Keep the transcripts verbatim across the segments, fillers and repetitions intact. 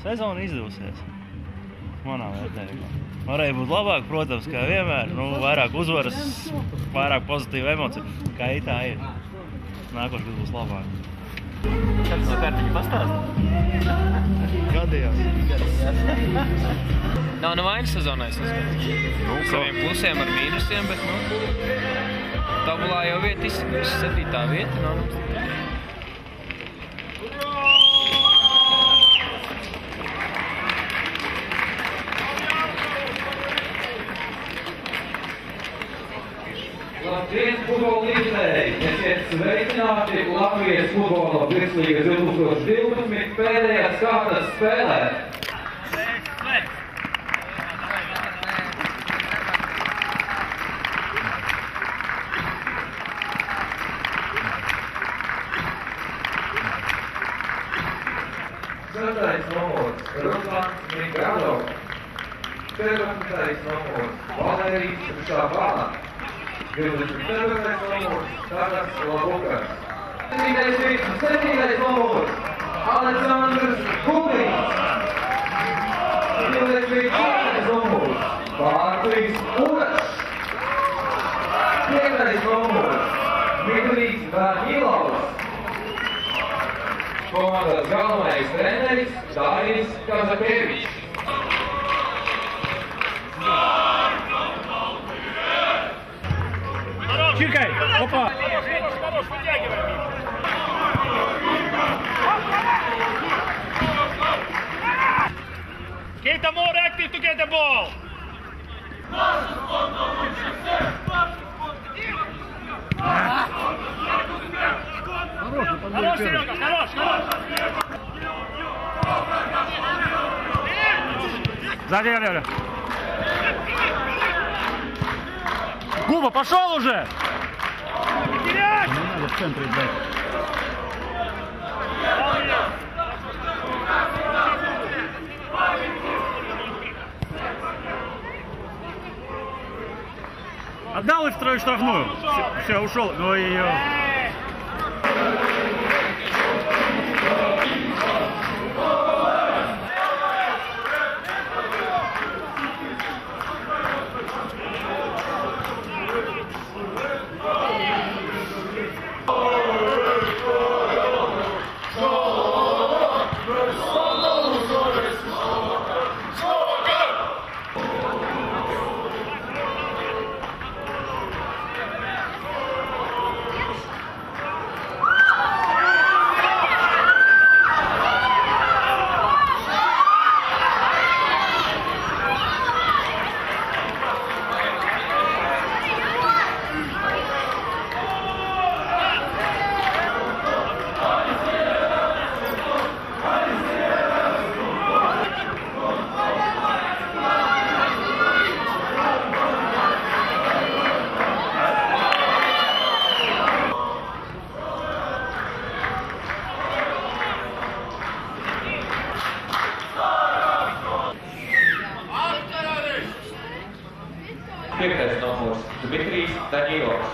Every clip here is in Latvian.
sezona izdevusies. Manā vērtējumā. Varēja būt labāk, protams, kā vienmēr. Nu, vairāk uzvaras, vairāk pozitīva emocija. Kā itā ir. Nākošais gads būs labāk. Kāds no kārtiņa pastāst? Gadījās. Nav nevainas sezonā, es uzskatu. Nu, saviem plusiem ar mīnusiem, bet, nu, tabulā jau vieta izsakaši, septītā vieta, nav mums. Latvijas futbola līdzēji, esiet sveicināti Latvijas futbola virslīgas divi tūkstoši divpadsmit pēdējās kārtas spēlē. Sestais numurs Ruslans Mikādovs, četrpadsmitais numurs Valērijas Šabāna, divdesmit četrpadsmitais numurs Tadas Labukas, septītais numurs Aleksandrs Kulīns, divdesmit četrpadsmitais numurs Pārklis Urašs, piektais numurs Miglīs Dāņilovs, komandas galvenais treneris Dāris Kazakevičs. Чиркай! Опа! Keita more active to get the ball! Хорош, Серега, хорош, хорош! Сзади, Лёля! Губа, пошел уже! Не надо в центре играть. Отдал и вторую штрафную. Все, ушел. Ой-ой-ой. Piektais numurs Dmitrijs Daņilovs.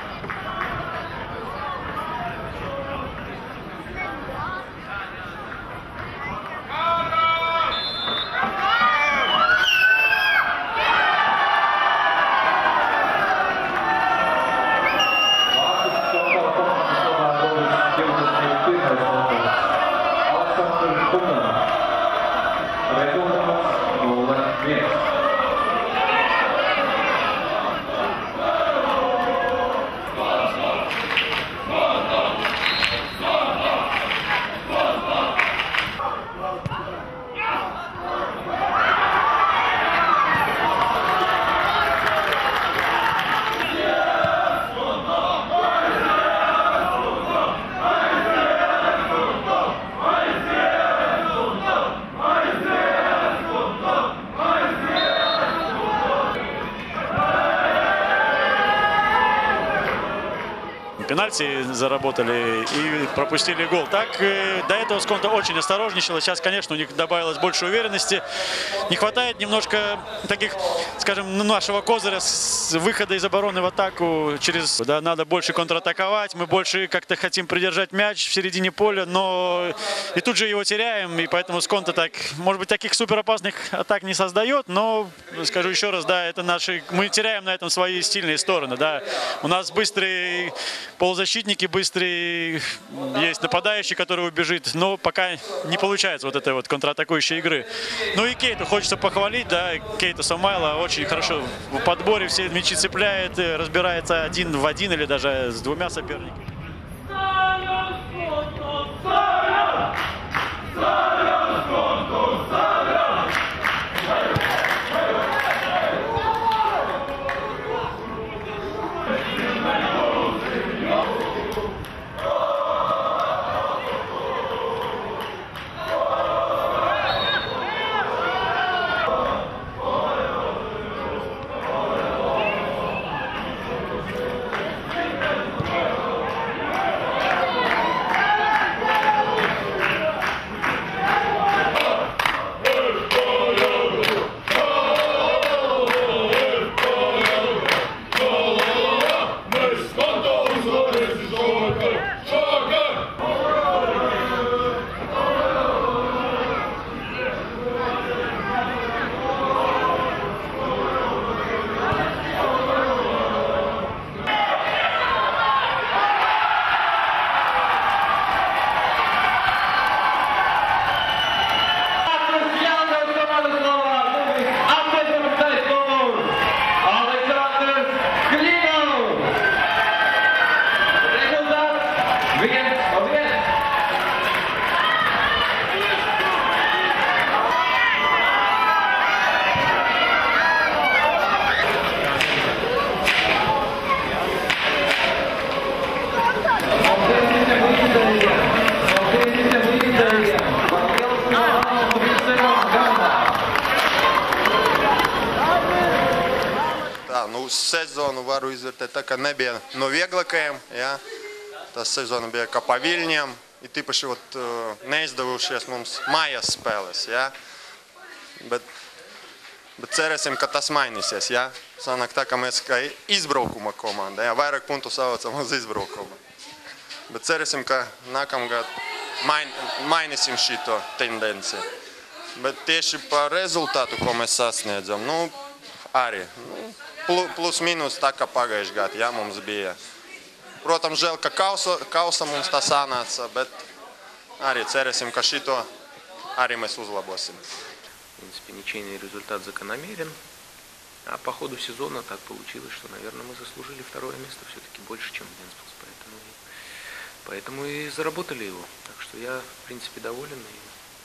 Пенальти заработали и пропустили гол. Так, до этого Сконто очень осторожничал. Сейчас, конечно, у них добавилось больше уверенности. Не хватает немножко таких, скажем, нашего козыря с из выхода из обороны в атаку через, да, надо больше контратаковать, мы больше как-то хотим придержать мяч в середине поля, но и тут же его теряем, и поэтому Сконта так, может быть, таких суперопасных атак не создает, но, скажу еще раз, да, это наши, мы теряем на этом свои стильные стороны, да. У нас быстрые полузащитники, быстрые есть нападающий, который убежит, но пока не получается вот этой вот контратакующей игры. Ну и Кейту хочется похвалить, да, Кейту Самайла очень хорошо в подборе все мячи цепляет, разбирается один в один или даже с двумя соперниками. Nu, sezonu varu izvērtēt tā, ka nebija no vieglākajiem, ja? Tā sezona bija kā pa viļņiem, ir tīpaši ot, neizdevušies mums mājas spēles, ja? Bet, bet cerēsim, ka tas mainīsies, ja? Sanāk tā, ka mēs kā izbraukuma komanda, ja? Vairāk punktu savācam uz izbraukuma. Bet cerēsim, ka nākamgad main, mainīsim šito tendenci. Bet tieši par rezultātu, ko mēs sasniedzam, nu, arī. Nu, plus mīnus tā, kā pagājuši gadu, ja, mums bija. Protams, žēl, ka kausa, kausa mums tā sanāca, bet arī cerēsim, ka šito arī mēs uzlabosim. В принципе, ничейный результат закономерен. А по ходу сезона так получилось, что, наверное, мы заслужили второе место все-таки больше, чем Венспилс. Поэтому, поэтому и заработали его. Так что я, в принципе, доволен. И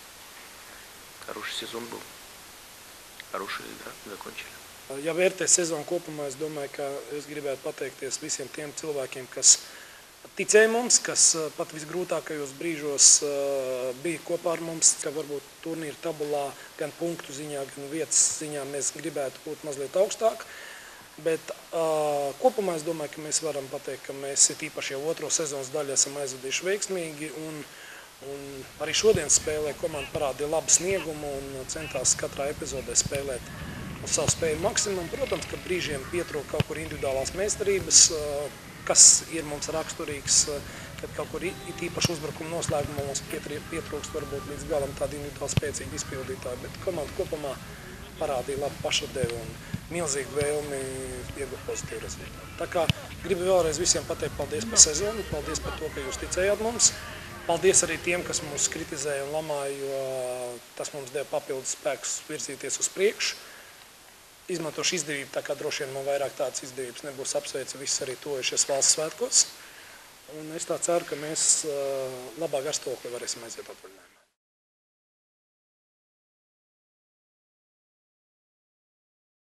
хороший сезон был. Хорошая игра. Закончили. Ja vērtē sezonu kopumā, es domāju, ka es gribētu pateikties visiem tiem cilvēkiem, kas ticēja mums, kas pat visgrūtākajos brīžos bija kopā ar mums, ka varbūt turnīra tabulā gan punktu ziņā, gan vietas ziņā mēs gribētu būt mazliet augstāk. Bet uh, kopumā es domāju, ka mēs varam pateikt, ka mēs it īpaši jau otro sezonas daļu esam aizvadījuši veiksmīgi. Un, un arī šodien spēlē komanda parādīja labu sniegumu un centās katrā epizodē spēlēt uz savu spēju maksimumu. Protams, ka brīžiem pietrūk kaut kur individuālās meistarības, kas ir mums raksturīgs, kad kaut kur it īpaši uzbrukuma noslēgumā mums pietrūkst varbūt līdz galam tādi individuāli spēcīgi izpildītāji, bet komanda kopumā parādīja labu pašatdevi un milzīgu vēlmi iegūt pozitīvu rezultātu. Tā kā gribu vēlreiz visiem pateikt paldies par sezonu, paldies par to, ka jūs ticējāt mums. Paldies arī tiem, kas mūs kritizēja un lamāja, jo tas mums deva papildus spēkus virzīties uz priekšu. Izmantošu izdevību, tā kā droši vien man vairāk tādas izdevības nebūs, apsveicu visus arī tojušies valsts svētkos. Un es tā ceru, ka mēs labā garstāvoklī varēsim aiziet atvaļinājumā.